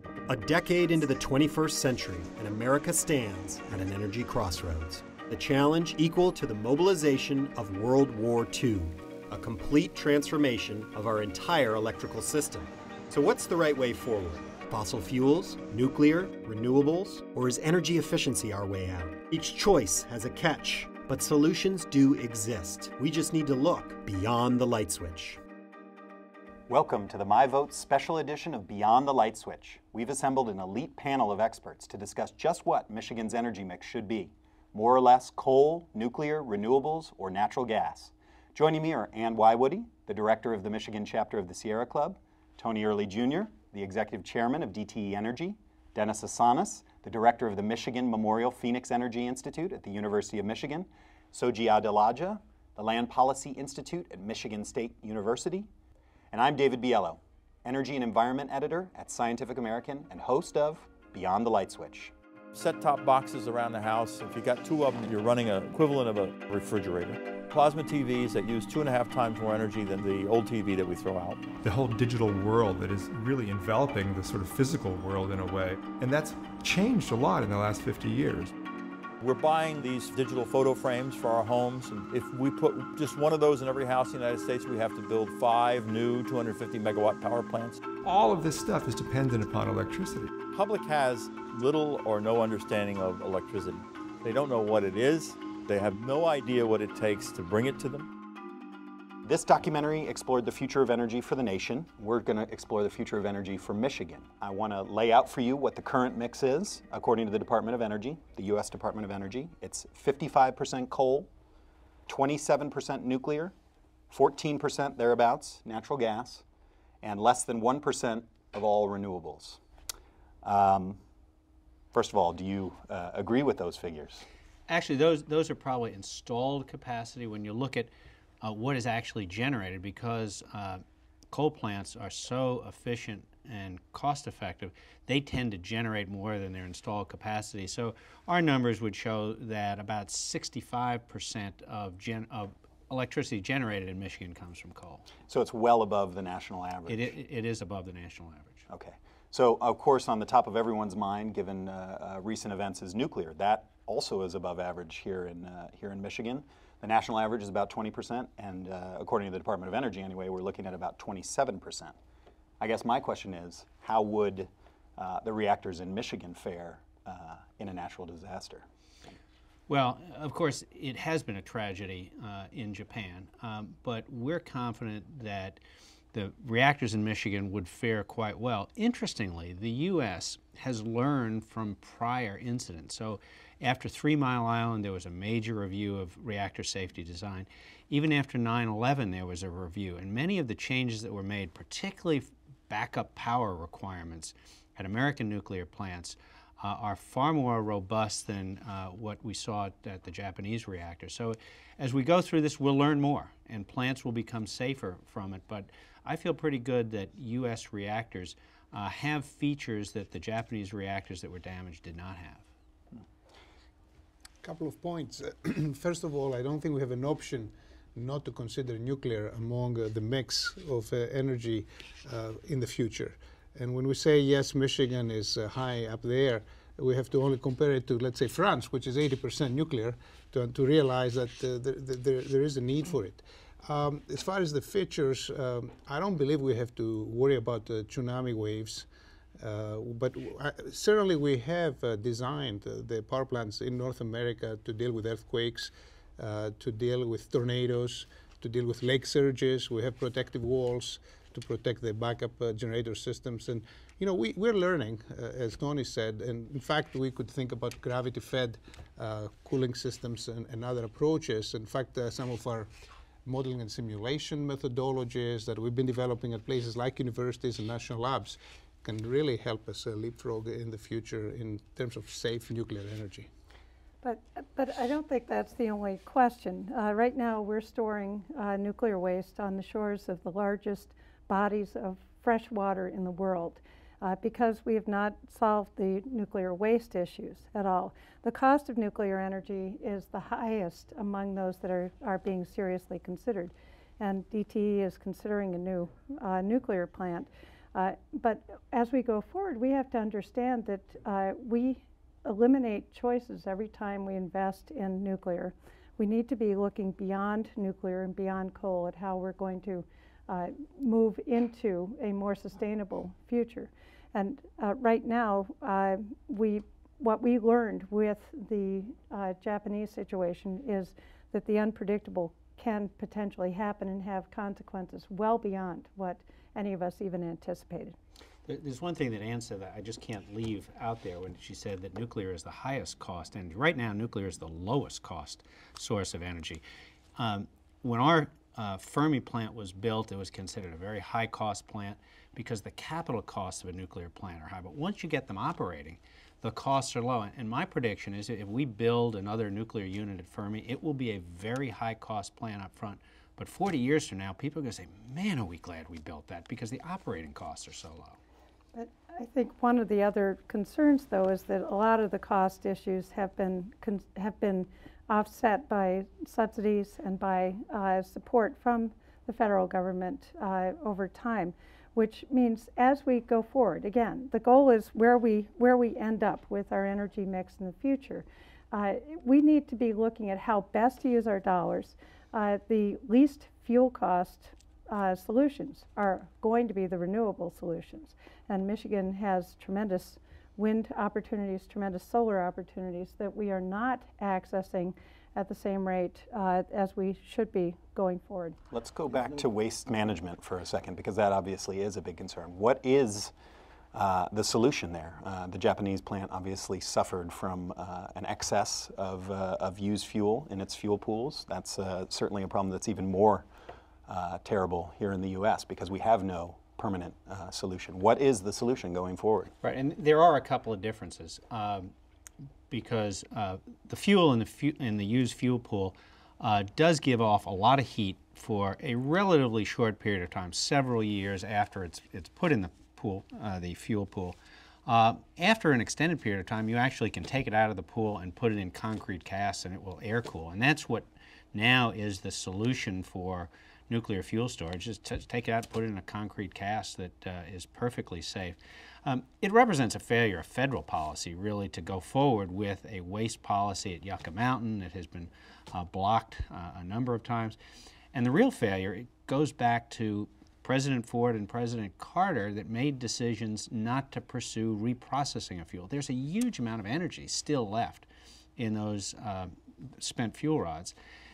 A decade into the 21st century, and America stands at an energy crossroads. The challenge equal to the mobilization of World War II, a complete transformation of our entire electrical system. So what's the right way forward? Fossil fuels, nuclear, renewables, or is energy efficiency our way out? Each choice has a catch, but solutions do exist. We just need to look beyond the light switch. Welcome to the My Vote special edition of Beyond the Light Switch. We've assembled an elite panel of experts to discuss just what Michigan's energy mix should be. More or less coal, nuclear, renewables, or natural gas. Joining me are Ann Woiwode, the director of the Michigan chapter of the Sierra Club, Tony Earley Jr., the executive chairman of DTE Energy, Dennis Assanis, the director of the Michigan Memorial Phoenix Energy Institute at the University of Michigan, Soji Adelaja, the Land Policy Institute at Michigan State University, and I'm David Biello, Energy and Environment Editor at Scientific American and host of Beyond the Light Switch. Set-top boxes around the house, if you got two of them, you're running an equivalent of a refrigerator. Plasma TVs that use 2.5 times more energy than the old TV that we throw out. The whole digital world that is really enveloping the sort of physical world in a way. And that's changed a lot in the last 50 years. We're buying these digital photo frames for our homes, and if we put just one of those in every house in the United States, we have to build 5 new 250 megawatt power plants. All of this stuff is dependent upon electricity. The public has little or no understanding of electricity. They don't know what it is. They have no idea what it takes to bring it to them. This documentary explored the future of energy for the nation. We're going to explore the future of energy for Michigan. I want to lay out for you what the current mix is, according to the Department of Energy, the U.S. Department of Energy. It's 55% coal, 27% nuclear, 14% thereabouts natural gas, and less than 1% of all renewables. First of all, do you agree with those figures? Actually, those are probably installed capacity when you look at what is actually generated, because coal plants are so efficient and cost effective, they tend to generate more than their installed capacity. So our numbers would show that about 65% of electricity generated in Michigan comes from coal. So it's well above the national average. It is above the national average. Okay. So of course on the top of everyone's mind, given recent events, is nuclear. That also is above average here in Michigan. The national average is about 20%, and according to the Department of Energy anyway, we're looking at about 27%. I guess my question is, how would the reactors in Michigan fare in a natural disaster? Well, of course, it has been a tragedy in Japan, but we're confident that the reactors in Michigan would fare quite well. Interestingly, the U.S. has learned from prior incidents. So after 3 Mile Island, there was a major review of reactor safety design. Even after 9/11, there was a review. And many of the changes that were made, particularly backup power requirements at American nuclear plants, are far more robust than what we saw at the Japanese reactor. So as we go through this, we'll learn more, and plants will become safer from it. But I feel pretty good that U.S. reactors have features that the Japanese reactors that were damaged did not have. Couple of points. First of all, I don't think we have an option not to consider nuclear among the mix of energy in the future. And when we say, yes, Michigan is high up there, we have to only compare it to, let's say, France, which is 80% nuclear, to realize that there is a need for it. As far as the features, I don't believe we have to worry about the tsunami waves. But certainly we have designed the power plants in North America to deal with earthquakes, to deal with tornadoes, to deal with lake surges. We have protective walls to protect the backup generator systems. And, you know, we're learning, as Tony said, and in fact, we could think about gravity-fed cooling systems and other approaches. In fact, some of our modeling and simulation methodologies that we've been developing at places like universities and national labs can really help us leapfrog in the future in terms of safe nuclear energy. But I don't think that's the only question. Right now we're storing nuclear waste on the shores of the largest bodies of fresh water in the world because we have not solved the nuclear waste issues at all. The cost of nuclear energy is the highest among those that are being seriously considered. And DTE is considering a new nuclear plant. But as we go forward, we have to understand that we eliminate choices every time we invest in nuclear. We need to be looking beyond nuclear and beyond coal at how we're going to move into a more sustainable future. And right now, what we learned with the Japanese situation is that the unpredictable can potentially happen and have consequences well beyond what any of us even anticipated. There's one thing that Ann said that I just can't leave out there when she said that nuclear is the highest cost energy. Right now, nuclear is the lowest cost source of energy. When our Fermi plant was built, it was considered a very high cost plant because the capital costs of a nuclear plant are high. But once you get them operating, the costs are low. And my prediction is that if we build another nuclear unit at Fermi, it will be a very high cost plant up front. But 40 years from now, people are going to say, man, are we glad we built that, because the operating costs are so low. But I think one of the other concerns, though, is that a lot of the cost issues have been offset by subsidies and by support from the federal government over time, which means as we go forward, again, the goal is where we end up with our energy mix in the future. We need to be looking at how best to use our dollars. The least fuel cost solutions are going to be the renewable solutions. And Michigan has tremendous wind opportunities, tremendous solar opportunities that we are not accessing at the same rate as we should be going forward. Let's go back to waste management for a second, because that obviously is a big concern. What is the solution there? The Japanese plant obviously suffered from an excess of used fuel in its fuel pools. That's certainly a problem that's even more terrible here in the U.S. because we have no permanent solution. What is the solution going forward? Right, and there are a couple of differences because the fuel in the used fuel pool does give off a lot of heat for a relatively short period of time, several years after it's put in the pool, the fuel pool. After an extended period of time, you actually can take it out of the pool and put it in concrete casts, and it will air cool. And that's what now is the solution for nuclear fuel storage, is to take it out, put it in a concrete cast that is perfectly safe. It represents a failure of federal policy, really, to go forward with a waste policy at Yucca Mountain. It has been blocked a number of times. And the real failure, it goes back to President Ford and President Carter that made decisions not to pursue reprocessing of fuel. There's a huge amount of energy still left in those spent fuel rods.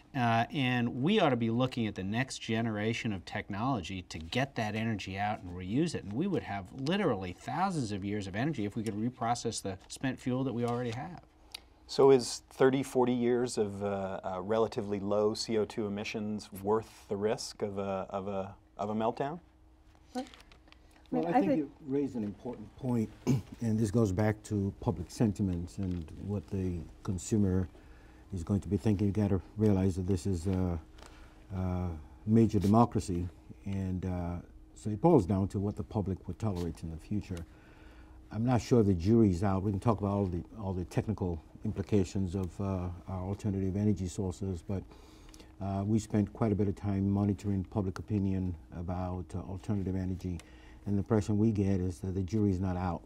And we ought to be looking at the next generation of technology to get that energy out and reuse it. And we would have literally thousands of years of energy if we could reprocess the spent fuel that we already have. So is 30, 40 years of relatively low CO2 emissions worth the risk of a meltdown? Well, I think you raised an important point, and this goes back to public sentiments and what the consumer is going to be thinking. You got to realize that this is a major democracy, and so it boils down to what the public would tolerate in the future. I'm not sure the jury's out. We can talk about all the technical implications of our alternative energy sources, but we spent quite a bit of time monitoring public opinion about alternative energy, and the impression we get is that the jury's not out.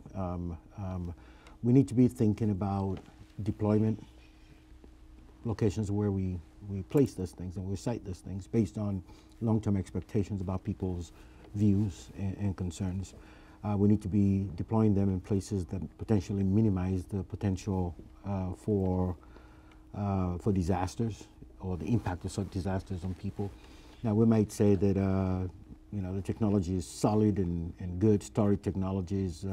We need to be thinking about deployment, locations where we place these things and we site these things based on long-term expectations about people's views and concerns. We need to be deploying them in places that potentially minimize the potential for disasters or the impact of such disasters on people. Now, we might say that you know, the technology is solid and good, storage technologies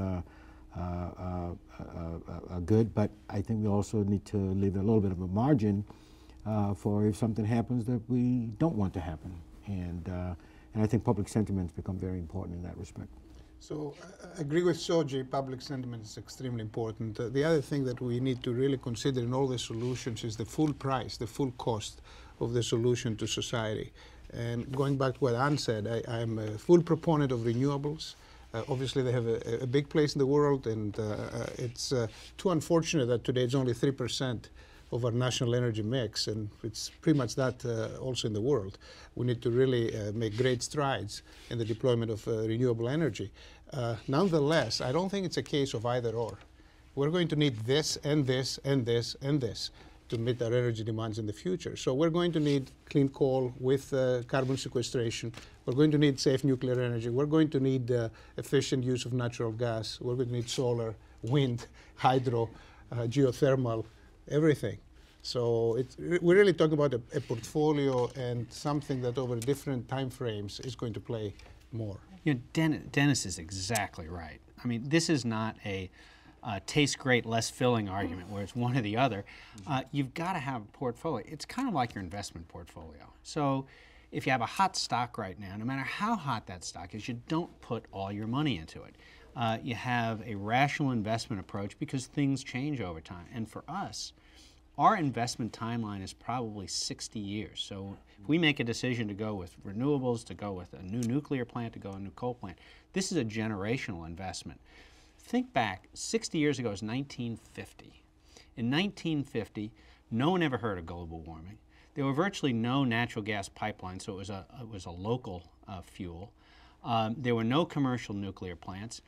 are good, but I think we also need to leave a little bit of a margin for if something happens that we don't want to happen. And I think public sentiments become very important in that respect. So I agree with Soji, public sentiment is extremely important. The other thing that we need to really consider in all the solutions is the full price, the full cost of the solution to society. And going back to what Ann said, I'm a full proponent of renewables. Obviously, they have a big place in the world, and it's too unfortunate that today it's only 3% of our national energy mix, and it's pretty much that also in the world. We need to really make great strides in the deployment of renewable energy. Nonetheless, I don't think it's a case of either or. We're going to need this and this and this and this to meet our energy demands in the future. So we're going to need clean coal with carbon sequestration. We're going to need safe nuclear energy. We're going to need efficient use of natural gas. We're going to need solar, wind, hydro, geothermal, everything. So we're really talking about a portfolio and something that over different time frames is going to play more. You know, Dennis is exactly right. I mean, this is not a tastes great, less filling argument where it's one or the other. You've got to have a portfolio. It's kind of like your investment portfolio. So if you have a hot stock right now, no matter how hot that stock is, you don't put all your money into it. You have a rational investment approach because things change over time. And for us, our investment timeline is probably 60 years. So if we make a decision to go with renewables, to go with a new nuclear plant, to go with a new coal plant, this is a generational investment. Think back, 60 years ago is 1950. In 1950, no one ever heard of global warming. There were virtually no natural gas pipelines, so it was a local fuel. There were no commercial nuclear plants,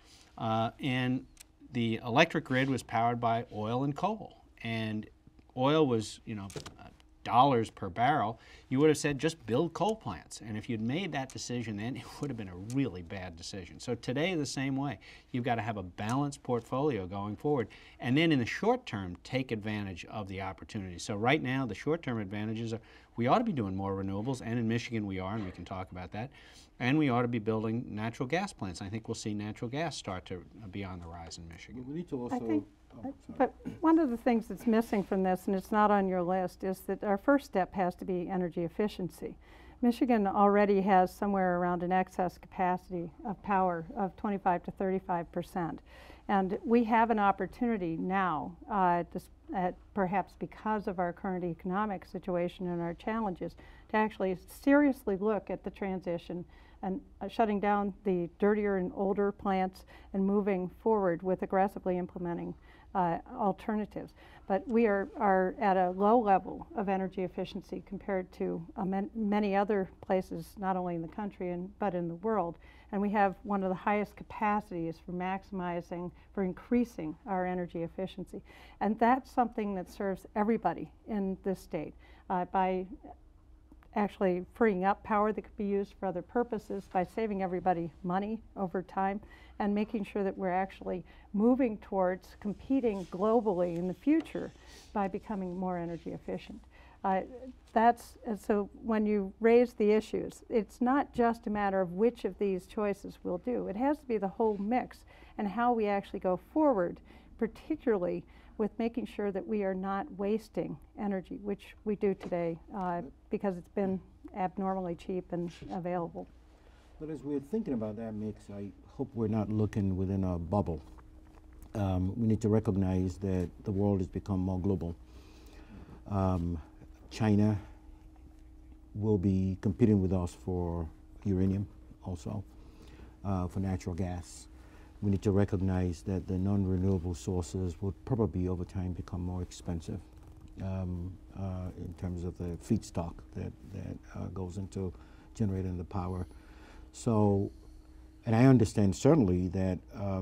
and the electric grid was powered by oil and coal. And oil was, you know, dollars per barrel. You would have said just build coal plants. And if you'd made that decision then, it would have been a really bad decision. So today, the same way. You've got to have a balanced portfolio going forward. And then in the short term, take advantage of the opportunities. So right now, the short-term advantages are we ought to be doing more renewables, and in Michigan we are, and we can talk about that. And we ought to be building natural gas plants. I think we'll see natural gas start to be on the rise in Michigan. We need to also... But one of the things that's missing from this, and it's not on your list, is that our first step has to be energy efficiency. Michigan already has somewhere around an excess capacity of power of 25 to 35%. And we have an opportunity now, perhaps because of our current economic situation and our challenges, to actually seriously look at the transition and shutting down the dirtier and older plants and moving forward with aggressively implementing alternatives. But we are at a low level of energy efficiency compared to many other places, not only in the country but in the world. And we have one of the highest capacities for maximizing, for increasing our energy efficiency. And that's something that serves everybody in this state by actually freeing up power that could be used for other purposes, by saving everybody money over time, and making sure that we're actually moving towards competing globally in the future by becoming more energy efficient. So when you raise the issues, it's not just a matter of which of these choices we'll do. It has to be the whole mix and how we actually go forward, particularly with making sure that we are not wasting energy, which we do today because it's been abnormally cheap and available. But as we're thinking about that mix, I hope we're not looking within a bubble. We need to recognize that the world has become more global. China will be competing with us for uranium also, for natural gas. We need to recognize that the non-renewable sources will probably over time become more expensive in terms of the feedstock that goes into generating the power. So, and I understand certainly that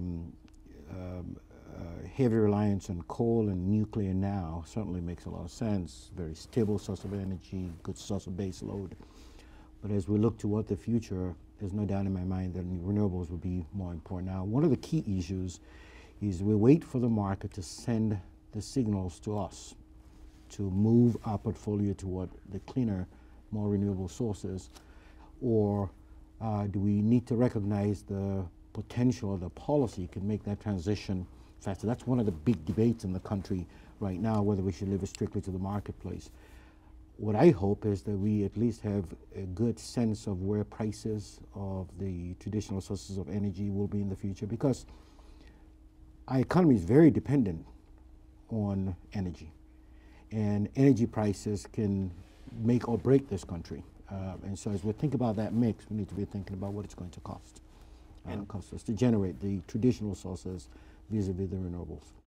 heavy reliance on coal and nuclear now certainly makes a lot of sense. Very stable source of energy, good source of base load. But as we look toward the future, there's no doubt in my mind that renewables will be more important. Now, one of the key issues is we wait for the market to send the signals to us to move our portfolio toward the cleaner, more renewable sources, or do we need to recognize the potential, the policy can make that transition faster? That's one of the big debates in the country right now, whether we should leave it strictly to the marketplace. What I hope is that we at least have a good sense of where prices of the traditional sources of energy will be in the future, because our economy is very dependent on energy. And energy prices can make or break this country. And so as we think about that mix, we need to be thinking about what it's going to cost us to generate the traditional sources vis-a-vis the renewables.